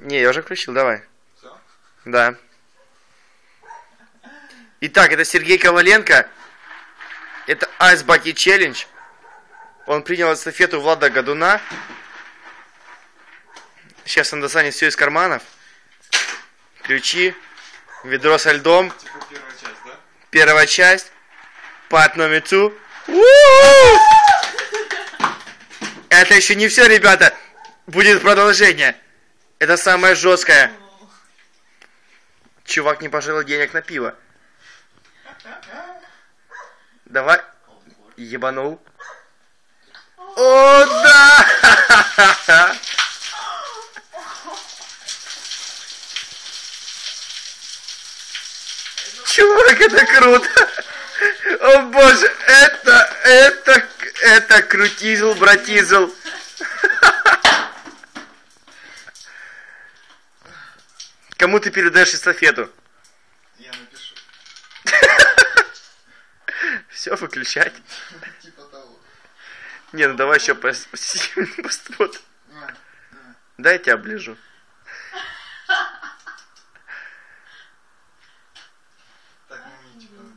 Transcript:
Не, я уже включил, давай. Все? Да. Итак, это Сергей Коваленко. Это Ice Bucket Challenge. Он принял эстафету Влада Годуна. Сейчас он достанет все из карманов. Ключи. Ведро со льдом. Типа первая часть, да? Первая часть. Part номер 2. Это еще не все, ребята. Будет продолжение. Это самое жесткое. Чувак не пожалел денег на пиво. Давай. Ебанул. О, да! Чувак, это круто. О боже, это крутизл, братизл. Кому ты передаешь эстафету? Я напишу. Все, выключать. Типа того. Не, ну давай еще посмотрим. Дай я тебя оближу. Так, ну, типа,